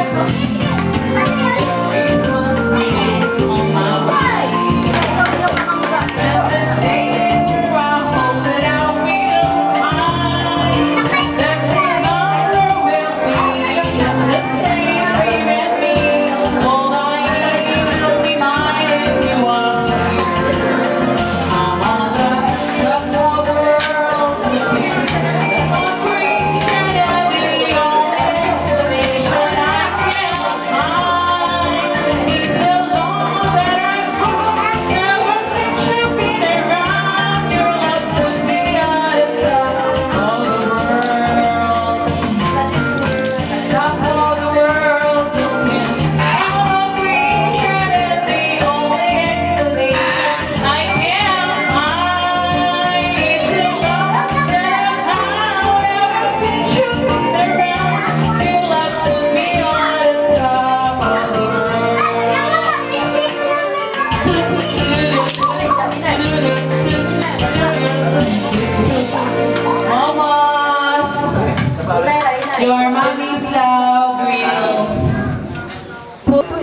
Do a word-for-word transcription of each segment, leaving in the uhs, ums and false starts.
Your mommy's love will put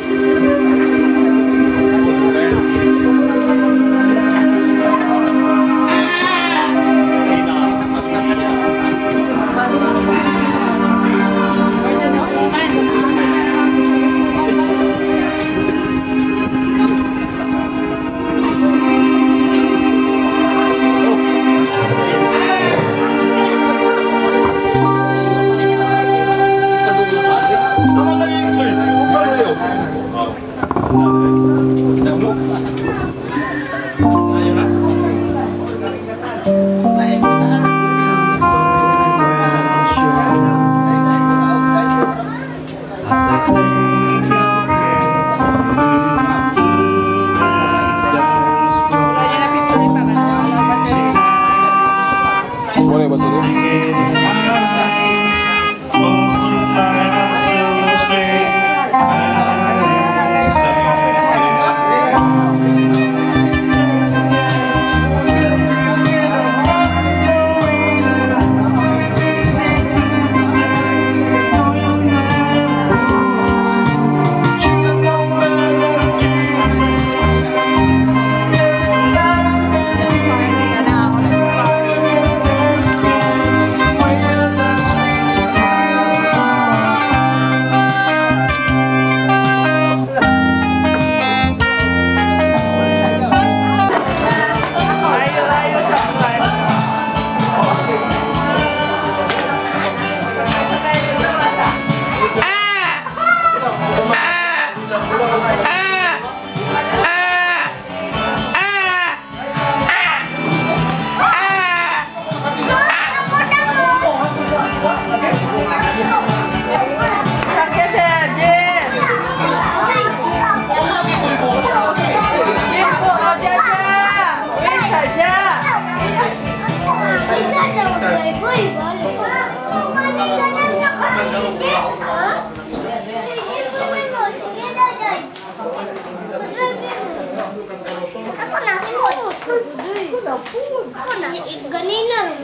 Ako na, ganina rin.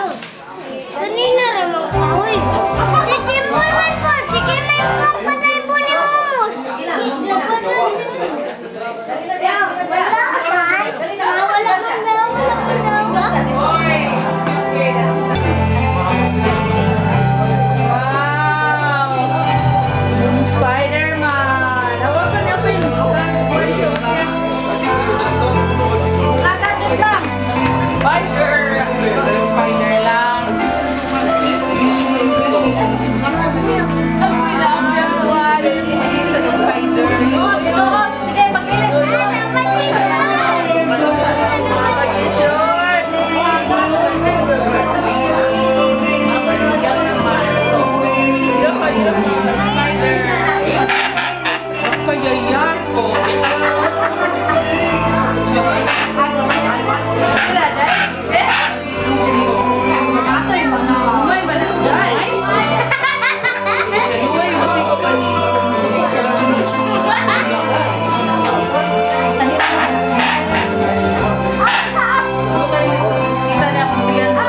Ganina rin ang kahoy. Si Jimboy man po, sige may papatay po ni Momos. Wala man. Wala man daw, wala man daw. Wow! Spider-Man! Hawakan niya pa yun. Nakachot lang! Spider! Spider lang! Ang pinagawa din sa spider. Suot! Sige, mag-ilis! Mag-i-short! Hirap pa, hirap pa. Spider! Payayan ko!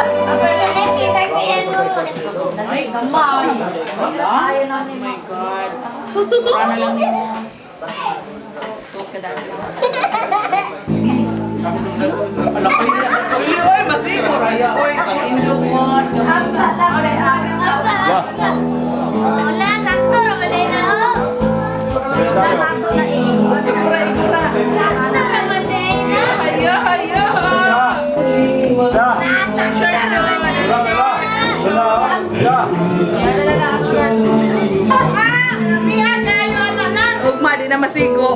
Oh my God. Para lang yun. Tuot ka dahil. Uli, oy, masiko. Raya, oy. Indumot. Hamsa lang, may agad. Asa, asa. Oh, nasakto naman din na, oh. Nasakto na eh. Ikura, ikura. Sakto naman din na. Haya, haya. Nasakto naman din na. Ugma, di na masiko.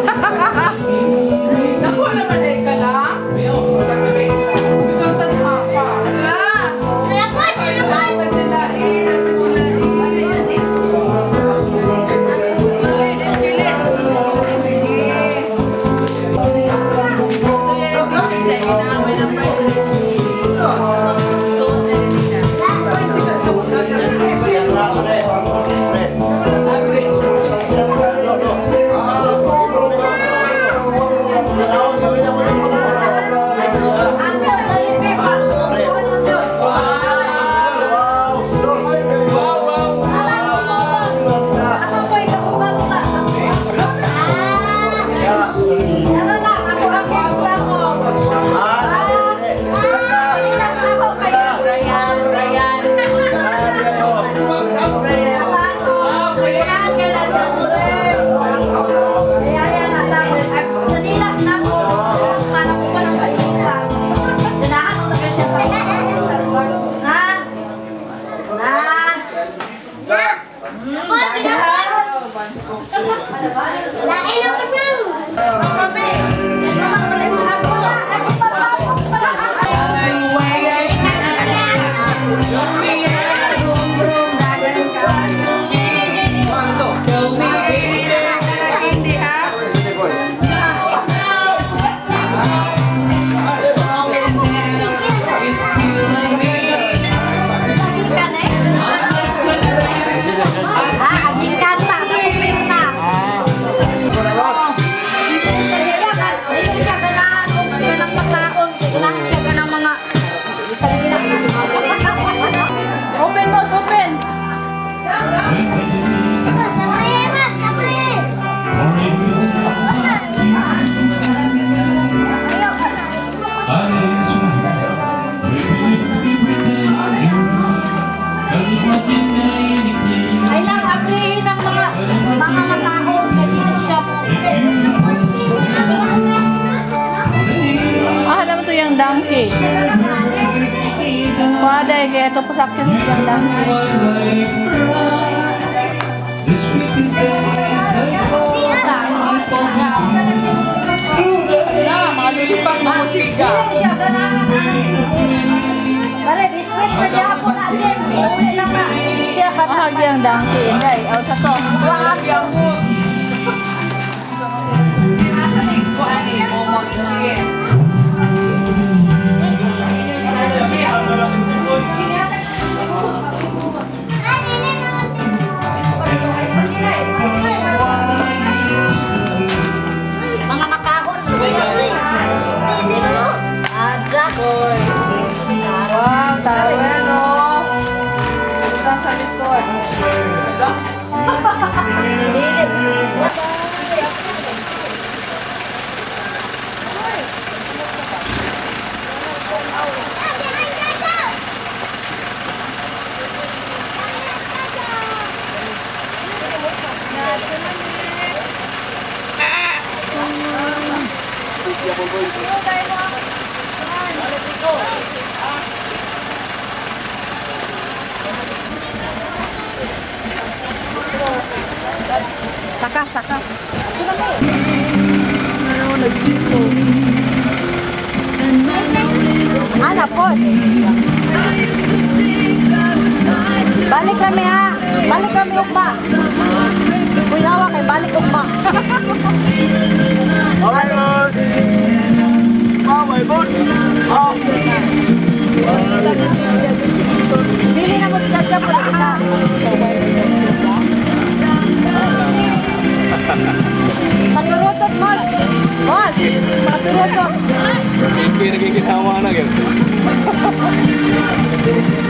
Nakuha naman eh ka lang. Ikaw tanha pa. Lapot, lapot. Lain ako nang. Open boss, open! Sabay, mas, sabay. Ay lang, abrihin ng mga mga matahon. Ganyan siya. Ah, alam mo ito yung donkey. Wada, kaya ito pasakyan siyang donkey. Na, mga lulipang mga musika. Pare, biskuit sa diapo na, Jem. Uli lang na. Siya katahag yung donkey. Inday, aw sa to. Wala yung mood. Asa na yung kuhan ni Momos. Sige. Mga makahon. Ah, dragon. Wow, tawel, oh. Ito sa likod. Dilit. Saka, saka. Ano, nag-chipo. Ano po? Balik kami ha. Balik kami ugma. Kuyawa kay balik ugma. Oh my god! Oh! Bili na mo sa dyan po kita. Paturutot mo. Boss, paturutot. Hindi naging ginawa na yun.